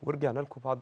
ورجعنا لكم بعد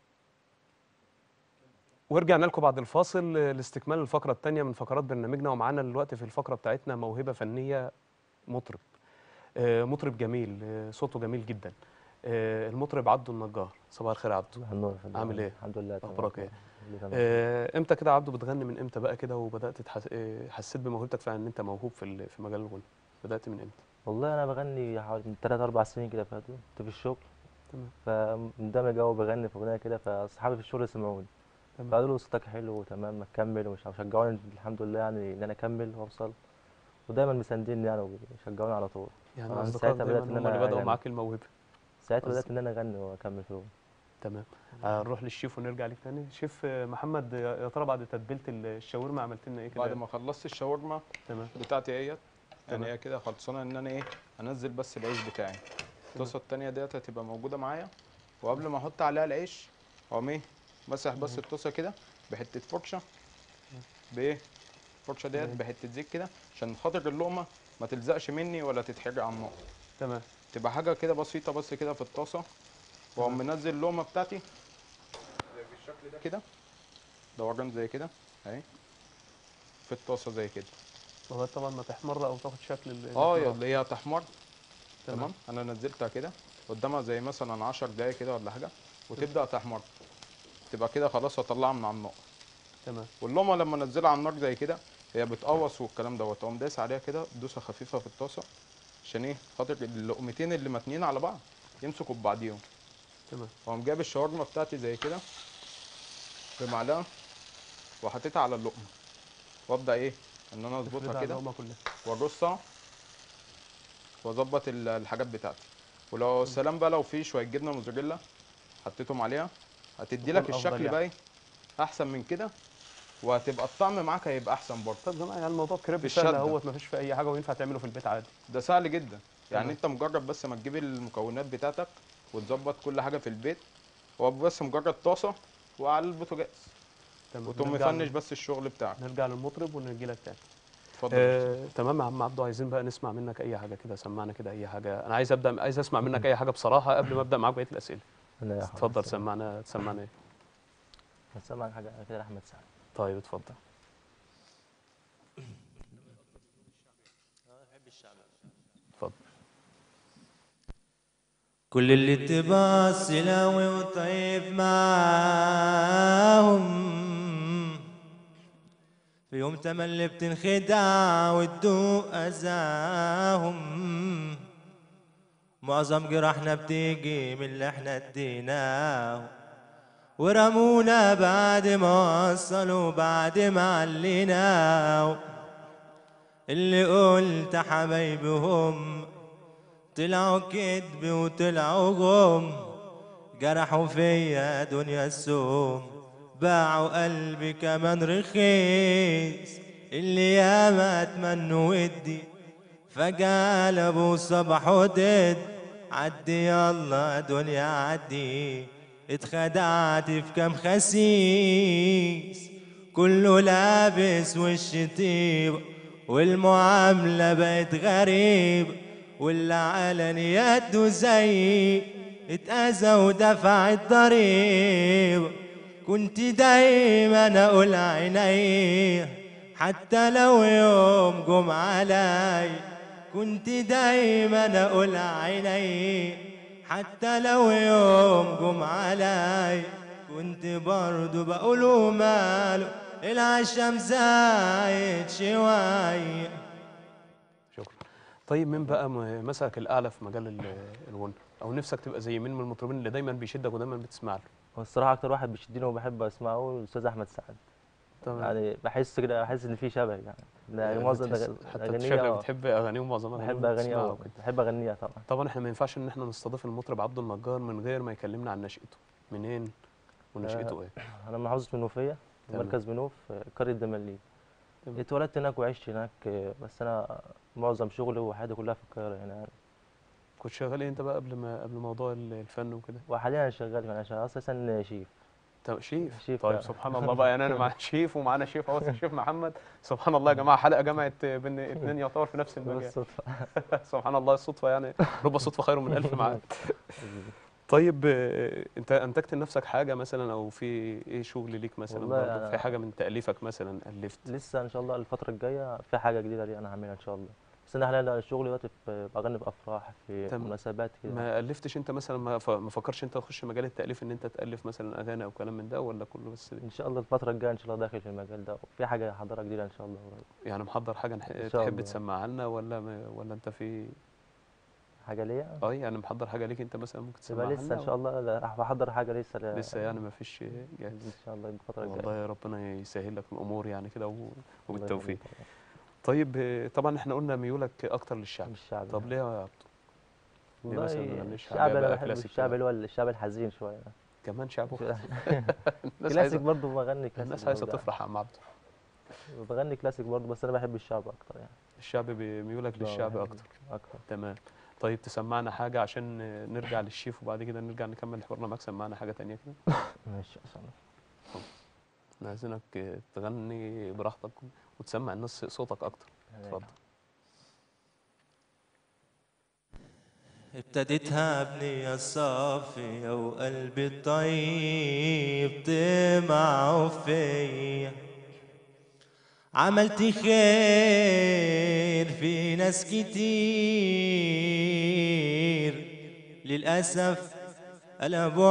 ورجعنا لكم بعد الفاصل لاستكمال الفقرة الثانية من فقرات برنامجنا. ومعانا دلوقتي في الفقرة بتاعتنا موهبة فنية، مطرب مطرب جميل، صوته جميل جدا. المطرب عبده النجار. صباح الخير يا عبده. النور يا فندم. عامل ايه؟ الحمد لله تمام. اخبارك ايه؟ كله تمام. امتى كده يا عبده بتغني؟ من امتى بقى كده وبدأت حسيت بموهبتك فعلا ان انت موهوب في مجال الغنى؟ بدأت من امتى؟ والله انا بغني حوالي من 3 4 سنين كده فاتوا، كنت في الشغل تمام. فمندمج أوي بغني في اغنيه كده، فاصحابي في الشغل سمعوني تمام. فقالوا لي صوتك حلو وتمام ما تكمل، ومش شجعوني الحمد لله يعني ان انا اكمل واوصل، ودايما مسانديني يعني وبيشجعوني على طول. يعني فمن اصدقائك ساعتها بدات دايما ان هم اللي انا بدأوا اغني، معاك الموهبة؟ ساعتها بدات قصدك. ان انا اغني واكمل فيهم. تمام. هنروح للشيف ونرجع لك تاني. شيف محمد، يا ترى بعد تتبيله الشاورما عملت لنا ايه بعد كده؟ ما خلصت الشاورما تمام. بتاعتي اهيت، يعني تمام. هي كده خلصانه ان انا ايه انزل بس العيش بتاعي. الطاسه التانيه ديت هتبقى موجوده معايا، وقبل ما احط عليها العيش اقوم ايه مسح بس الطاسه كده بحته فرشه، بايه الفرشه ديت تمام. بحته زيت كده عشان خاطر اللقمه ما تلزقش مني ولا تتحرق على النار. تمام. تبقى حاجه كده بسيطه بس كده في الطاسه، واقوم تمام. منزل اللقمه بتاعتي زي بالشكل ده كده، دوران زي كده اهي في الطاسه زي كده. لغايه طبعا ما تحمر او تاخد شكل يا الاحمرار. اللي هي تحمر. تمام. تمام، انا نزلتها كده قدامها زي مثلا 10 دقايق كده ولا حاجه، وتبدا تحمر، تبقى كده خلاص هطلعها من على النار. تمام. واللقمه لما انزلها على النار زي كده هي بتقوص والكلام دوت، اقوم دايس عليها كده دوسه خفيفه في الطاسه عشان ايه خاطر اللقمتين اللي متنين على بعض يمسكوا ببعضيهم. تمام. واقوم جايب الشاورما بتاعتي زي كده بمعلقه وحطيتها على اللقمه، وابدا ايه ان انا اظبطها تفردها على كده اللقمه كلها. وارصها واظبط الحاجات بتاعتي. ولو السلام بقى لو في شويه جبنه موزاريلا حطيتهم عليها هتدي تكون لك افضل الشكل يعني. بقى إيه؟ احسن من كده، وهتبقى الطعم معاك هيبقى احسن برضه. طب زمان يعني الموضوع في كريب سهل الشده اهوت، ما فيش فيه اي حاجه وينفع تعمله في البيت عادي. ده سهل جدا، يعني تمام. انت مجرد بس ما تجيب المكونات بتاعتك وتظبط كل حاجه في البيت، هو بس مجرد طاسه وعلى البوتاجاز، تمام. وتقوم مفنش بس الشغل بتاعك. نرجع للمطرب ونجي لك تاني. اتفضل يا استاذ. تمام يا عم عبده، عايزين بقى نسمع منك اي حاجه كده. سمعنا كده اي حاجه. انا عايز اسمع منك اي حاجه بصراحه قبل ما ابدا معاك بقيه الاسئله. انا يا حاضر اتفضل سمعنا ايه؟ هسمعك حاجه كده لاحمد سعد. طيب اتفضل. اتفضل. كل اللي اتباع سلاوي وطيب معاهم، في يوم تملي بتنخدع وتدوق أذاهم. معظم جراحنا بتيجي من اللي احنا اديناه، ورمونا بعد ما وصلوا بعد ما عليناه. اللي قلت حبايبهم طلعوا كدب وطلعوا غم، جرحوا فيا دنيا السوم، باعوا قلبي كمان رخيص. اللي ياما اتمنوا ودي فجأة قلبوا صبحوا ضد. عدي يلا دنيا عدي، اتخدعت في كام خسيس، كله لابس وش طيب والمعاملة بقت غريب. واللي على نياته زي اتأذى ودفع الضريب. كنت دايما اقول عيني حتى لو يوم جم علي، كنت دايما اقول عيني حتى لو يوم جم علي. كنت برضو بقوله ماله العشم زايد شوية. شكرا. طيب مين بقى مثلك الاعلى في مجال الغنى؟ او نفسك تبقى زي مين من المطربين اللي دايما بيشدك ودايما بتسمع له؟ والصراحه اكتر واحد بيشدني وبحب اسمعه الاستاذ احمد سعد. تمام. يعني بحس كده، بحس ان في شبه يعني. ده معظم حتى انت اغانيه شكلك بتحب اغانيه ومعظم اغانيه بحب اغانيه بتسمعها قوي، وكده. بحب اغنيها طبعا. طبعا احنا ما ينفعش ان احنا نستضيف المطرب عبده النجار من غير ما يكلمنا عن نشأته. منين آه، ونشأته ايه؟ انا من محافظه منوفيه، في تمام. مركز منوف، قريه دمنليل. تمام. اتولدت هناك وعشت هناك، بس انا معظم شغلي وحياتي كلها في القاهره هنا يعني. كنت شغال ايه انت بقى قبل موضوع الفن وكده؟ وحاليا انا شغال، انا شغال اساسا شيف. شيف. شيف طيب سبحان الله بقى، يعني انا مع شيف ومعانا شيف اهو الشيف محمد. سبحان الله يا جماعه، حلقه جمعت بين اتنين يعتبر في نفس المجال. بالصدفه. سبحان الله، الصدفه يعني رب صدفه خير من الف معاد. طيب انت انتجت لنفسك حاجه مثلا، او في ايه شغل ليك مثلا والله برضه، في أنا حاجه من تاليفك مثلا الفت؟ لسه ان شاء الله الفتره الجايه في حاجه جديده دي انا هعملها ان شاء الله. بس انا حاليا شغلي دلوقتي بغني في افراح، في تم مناسبات كده. ما الفتش انت مثلا، ما فكرش انت تخش مجال التاليف، ان انت تالف مثلا اغاني او كلام من ده، ولا كله بس ان شاء الله الفتره الجايه ان شاء الله داخل في المجال ده، وفي حاجه هحضرها جديده ان شاء الله قريب. يعني محضر حاجه ان شاء تحب الله. تسمعها لنا، ولا انت في حاجه ليا يعني محضر حاجه ليك انت مثلا ممكن يبقى تسمعها لسه لنا، ان شاء الله، راح بحضر حاجه لسه لسه يعني ما فيش جاهز؟ ان شاء الله الفتره الجايه. والله ربنا يسهل لك الامور يعني كده الله وبالتوفيق. يخليك والله. طيب طبعا احنا قلنا ميولك اكتر للشعب، مش شعبي طب ليه يا عبد؟ ليه والله. مثلا ما تغنيش حاجه الشعب انا بقى بحب كلاسيك الشعب كده؟ اللي هو الشعب الحزين شويه. كمان شعب الناس كلاسيك عايزه برضه، بغني كلاسيك الناس عايزه برضه يعني. تفرح يا عم عبد. بغني كلاسيك برضه، بس انا بحب الشعب اكتر يعني. الشعب ميولك للشعب بحب اكتر. اكتر. تمام. طيب تسمعنا حاجه عشان نرجع للشيف، وبعد كده نرجع نكمل حوارنا معاك. سمعنا حاجه تانية كده. ماشي عشان احنا عايزينك تغني براحتك وتسمع الناس صوتك اكتر. اتفضل. ابتديتها بنية صافية وقلبي الطيب طمع فيا، عملت خير في ناس كتير، للأسف قلبوا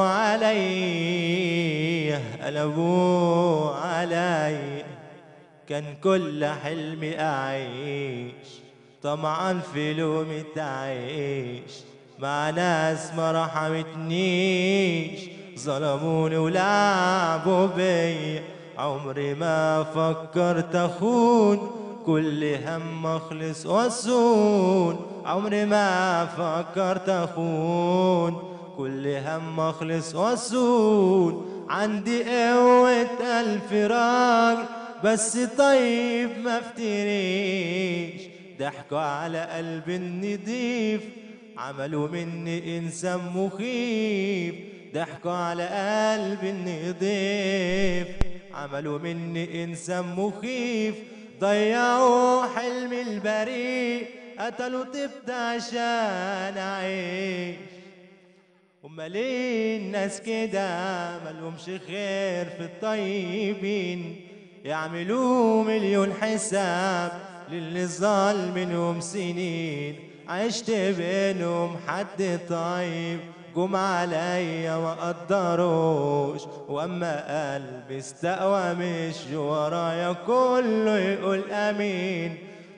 علي قلبوا علي. كان كل حلمي أعيش طمعا في لقمة عيش، مع ناس ما رحمتنيش، ظلموني ولعبوا بيا. عمري ما فكرت أخون، كل هم أخلص وأصون. عمري ما فكرت أخون، كل هم أخلص وأصون. عندي قوة ألف راجل بس طيب ما افتريش، ضحكوا على قلبي النضيف، عملوا مني إنسان مخيف. ضحكوا على قلبي النضيف، عملوا مني إنسان مخيف. ضيعوا حلمي البريء، قتلوا طفت عشان أعيش. هما ليه الناس كده ملهمش خير في الطيبين، يعملوا مليون حساب للي ظل منهم سنين. عشت بينهم حد طيب، جم عليا ما قدروش، واما قلبي استقوى مش ورايا كله يقول امين.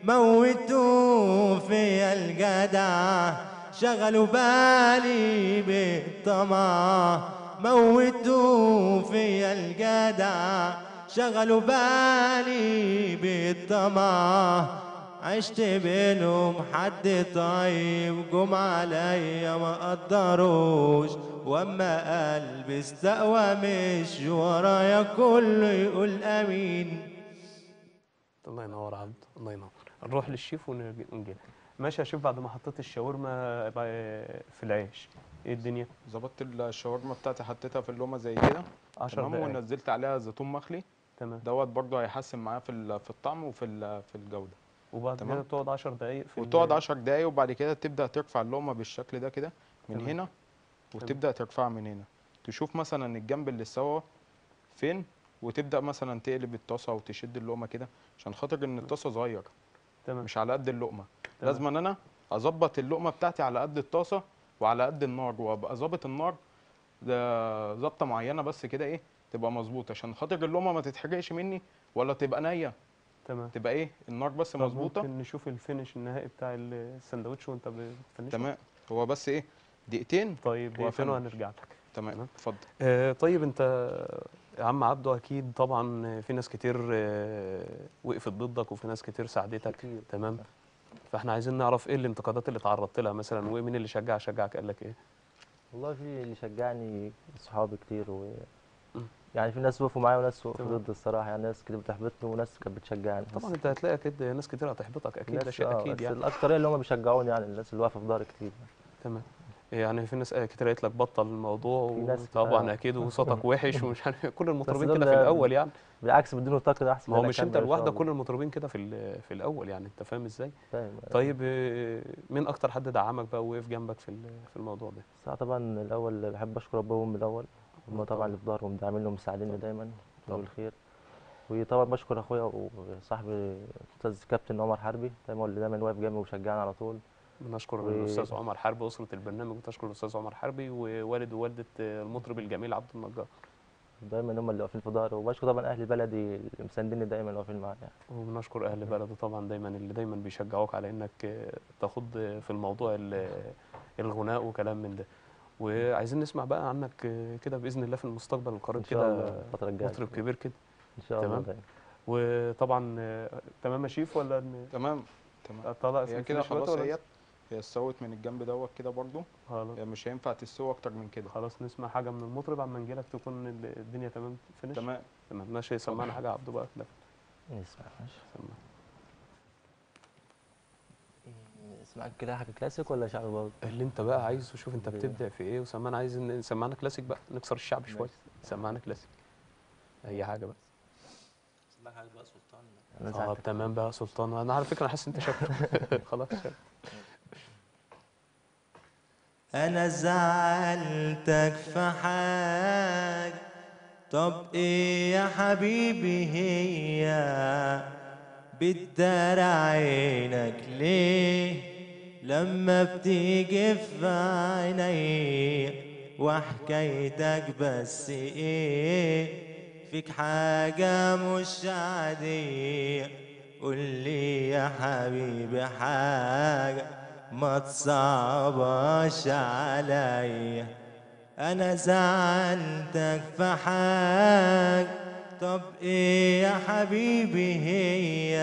موتوا فيا الجدع، شغلوا بالي بالطمع. موتوا فيا الجدع، شغلوا بالي بالطمع. عشت بينهم حد طيب، جم عليا ما قدروش، واما قلبي استقوى مش ورايا كله يقول امين. الله ينور عبد، الله ينور. نروح للشيف ونجي. ماشي يا شيف، بعد ما حطيت الشاورما في العيش، ايه الدنيا؟ ظبطت الشاورما بتاعتي، حطيتها في اللومه زي كده 10 تمام، دقايق ونزلت عليها زيتون مخلي. تمام. دوت برضه هيحسن معايا في الطعم في الجوده. وبعد كده تمام. بتقعد 10 دقايق في وتقعد 10 دقايق، وبعد كده تبدا ترفع اللقمه بالشكل ده كده من تمام. هنا، وتبدا ترفعها من هنا، تشوف مثلا الجنب اللي سوا فين، وتبدا مثلا تقلب الطاسه وتشد اللقمه كده، عشان خاطر ان الطاسه صغير تمام. مش على قد اللقمه. تمام. لازم ان انا اظبط اللقمه بتاعتي على قد الطاسه وعلى قد النار، وابقى ظابط النار ده ظبطه معينه بس كده ايه، تبقى مظبوطه، عشان خاطر اللقمه ما تتحرقش مني ولا تبقى نيه، تمام. تبقى ايه النار بس طب مظبوطه. ممكن نشوف الفينش النهائي بتاع السندوتش وانت بتفنشه؟ تمام. هو بس ايه دقيقتين طيب دقيقتين وافنش. وهنرجع لك. تمام تمام. اتفضل. طيب انت يا عم عبده، اكيد طبعا في ناس كتير وقفت ضدك، وفي ناس كتير ساعدتك. كتير. تمام. فاحنا عايزين نعرف ايه الانتقادات اللي تعرضت لها مثلا، ومين اللي شجعك قال لك ايه؟ والله في اللي شجعني صحابي كتير مم. يعني في ناس وقفوا معايا وناس وقفوا تمام. ضد الصراحه، يعني ناس كتير بتحبطني وناس كانت بتشجعني. طبعا بس انت هتلاقي اكيد ناس كتير هتحبطك، اكيد ده الناس شيء اكيد بس يعني. الاكتريه اللي هم بيشجعوني، يعني الناس اللي واقفه في ظهري كتير. تمام. يعني في ناس كتير قالت لك بطل الموضوع، في ناس وطبعا اكيد وصوتك وحش ومش عارف كل بس المطربين دول كده في الاول يعني. بالعكس بيدوني طاقة أحسن ما إن هو أنا مش انت أكمل إن شاء لوحدك، الله. كل المطربين كده في الاول يعني، انت فاهم ازاي. فاهم. طيب مين اكتر حد دعمك بقى ووقف جنبك في الموضوع ده؟ بس طبعا الأول بحب أشكر أبوهم وأمي الأول، هم طبعا طبعا. اللي في ظهرهم داعميني ومساعديني دايما طبعا. بالخير. وطبعا بشكر أخويا وصاحبي الأستاذ كابتن عمر حربي، دايما هو اللي دايما واقف جنبي وبيشجعني على طول. بنشكر ودايما الاستاذ عمر حربي واسره البرنامج، وتشكر الاستاذ عمر حربي ووالد ووالده المطرب الجميل عبد النجار. هم اللي واقفين في ظهري، وبشكر طبعا أهل بلدي اللي مسانديني دايما واقفين معايا. وبنشكر اهل بلده طبعا دايما، اللي دايما بيشجعوك على انك تخوض في الموضوع الغناء وكلام من ده. وعايزين نسمع بقى عنك كده باذن الله في المستقبل القريب إن شاء كده، الله الفترة الجاية مطرب كبير كده. إن شاء الله تمام. دايما. وطبعا تمام يا شيف ولا تمام تمام. طلع هي كده خلاص اهيت، هي استوت من الجنب دوت كده برضو، خلاص. هي مش هينفع تستوي اكتر من كده. خلاص نسمع حاجه من المطرب عما نجيلك تكون الدنيا تمام فينش. تمام. تمام ماشي، سمعنا حاجه عبده بقى كده. نسمع ماشي. سمعنا. نسمع كده حاجة كلاسيك ولا شعبي برضه؟ اللي انت بقى عايزه، شوف انت بتبدع في ايه، وسمعنا عايز سمعنا كلاسيك بقى، نكسر الشعب شويه. سمعنا كلاسيك اي حاجه بقى. اسمعك حاجه بقى سلطان. أنا اه ساعتك تمام بقى سلطان، انا على فكره انا حاسس انت شاطر. خلاص شاطر. انا زعلتك في حاجة، طب ايه يا حبيبي هي؟ بتدار عينك ليه لما بتيجي في عيني؟ وحكايتك بس ايه؟ فيك حاجة مش عادية، قولي يا حبيبي حاجة ما تصعباش عليا. انا زعلتك في حاجة، طب ايه يا حبيبي هي؟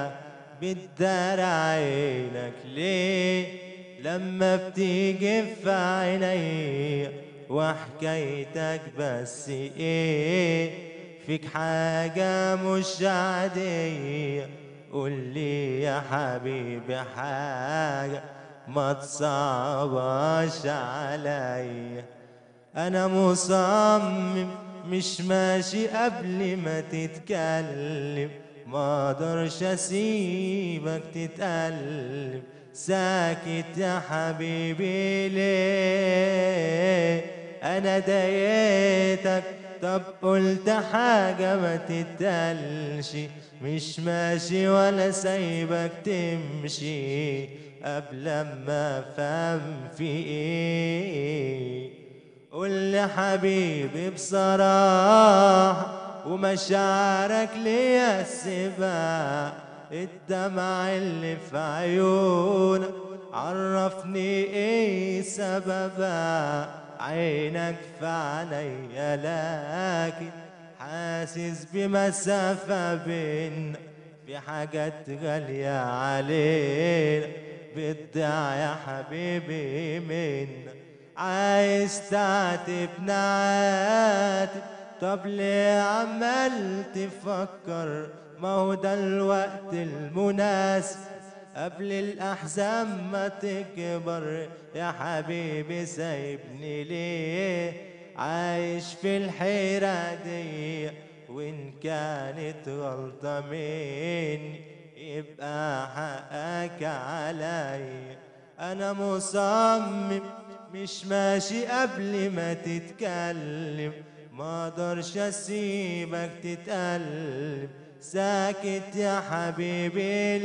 بتدار عينك ليه لما بتيجي في عيني؟ وحكايتك بس ايه؟ فيك حاجة مش عادية، قولي يا حبيبي حاجة ما تصعباش عليا. انا مصمم مش ماشي قبل ما تتكلم، ما اقدرش اسيبك تتألم. ساكت يا حبيبي ليه؟ انا ضايقتك طب قلت حاجة ما تتقالش، مش ماشي ولا سايبك تمشي قبل ما افهم في ايه. قول لي حبيبي بصراحة، ومشاعرك ليا السباع، الدمع اللي في عيونك عرفني ايه سببها؟ عينك في عينيا لكن حاسس بمسافة بينا، في حاجات غالية علينا بتضيع يا حبيبي منا. عايز تعاتبنا عاتب، طب ليه عمال تفكر؟ ما هو ده الوقت المناسب قبل الأحزان ما تكبر. يا حبيبي سايبني ليه عايش في الحيرة دي؟ وإن كانت غلطة مني يبقى حقك عليا. أنا مصمم مش ماشي قبل ما تتكلم، ما اقدرش اسيبك تتألم. ساكت يا حبيبي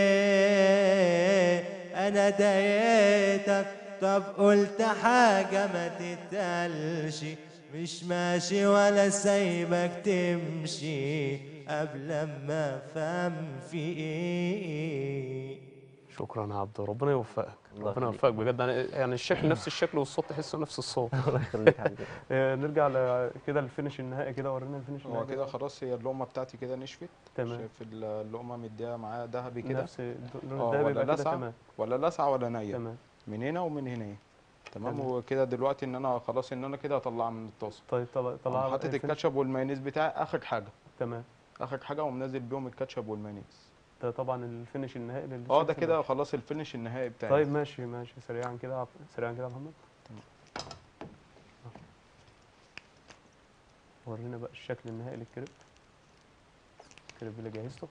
ليه؟ انا ضايقتك طب قلت حاجة ما تتقالش، مش ماشي ولا سايبك تمشي قبل ما افهم في ايه. شكرا يا عبدو، ربنا يوفقك. الله ربنا يخليك. يوفقك بجد، يعني الشكل نفس الشكل والصوت تحسه نفس الصوت. الله يخليك حبيبي. نرجع كده الفينش النهائي كده، ورينا الفينش هو النهائي كده خلاص، هي اللقمه بتاعتي كده نشفت. تمام. شايف اللقمه مديها معاها ذهبي كده. نفس اللون اه الذهبي ولا يبقى كده لسعه تمام. ولا لسعه ولا نيه، تمام. من هنا ومن هنا اهي. تمام. تمام. وكده دلوقتي ان انا خلاص ان انا كده هطلعها من الطاسه. طيب أقوم طلع حاطط الفينش. الكاتشب والمايونيز بتاعي اخر حاجه، تمام. اخر حاجه، ومنزل بيهم الكاتشب والمايونيز. ده طبعا الفينش النهائي اه ده كده خلاص الفينش النهائي بتاعي. طيب ماشي ماشي، سريعا كده سريعا كده يا محمد. ورينا بقى الشكل النهائي للكريب. الكريب اللي جهزته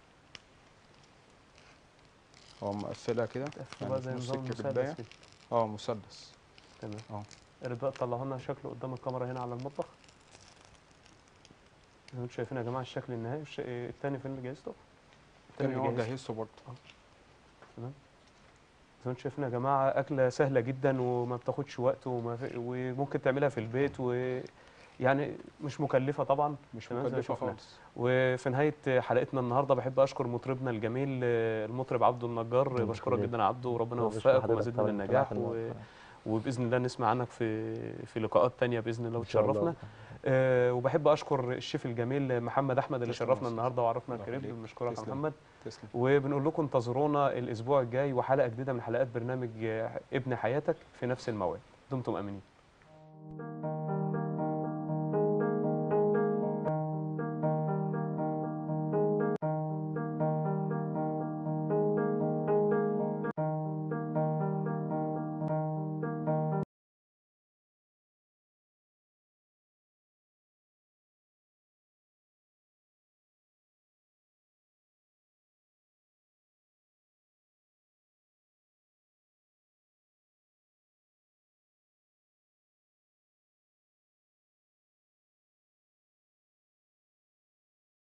هو مقفلها كده تقفله بقى زي نص نظام الكبداية. المثلث كده. مثلث. تمام. اه. يا ريت بقى تطلعوا لنا شكله قدام الكاميرا هنا على المطبخ. زي ما انتم شايفين يا جماعه الشكل النهائي. التاني فين اللي جهزته؟ تاني هو جاهز. جهزته برضه. تمام. زي ما انتم شايفين يا جماعه اكله سهله جدا وما بتاخدش وقت وممكن تعملها في البيت يعني مش مكلفه طبعا. مش تمام زي ما مكلفة شفنا. خالص. وفي نهايه حلقتنا النهارده بحب اشكر مطربنا الجميل المطرب عبده النجار. الله بشكرك يخليك. جدا يا عبده وربنا وبشكر يوفقك حضرتك ومزيد من طبعاً النجاح في النهار. وباذن الله نسمع عنك في لقاءات تانية باذن الله ان شاء الله. وتشرفنا. وبحب اشكر الشيف الجميل محمد احمد اللي تسلم يا شرفنا أستاذ. النهارده وعرفنا الله الكريب. يخليك. بنشكرك يا تسلم. محمد. تسلم. وبنقول لكم انتظرونا الاسبوع الجاي وحلقه جديده من حلقات برنامج ابن حياتك في نفس الموعد. دمتم امنين.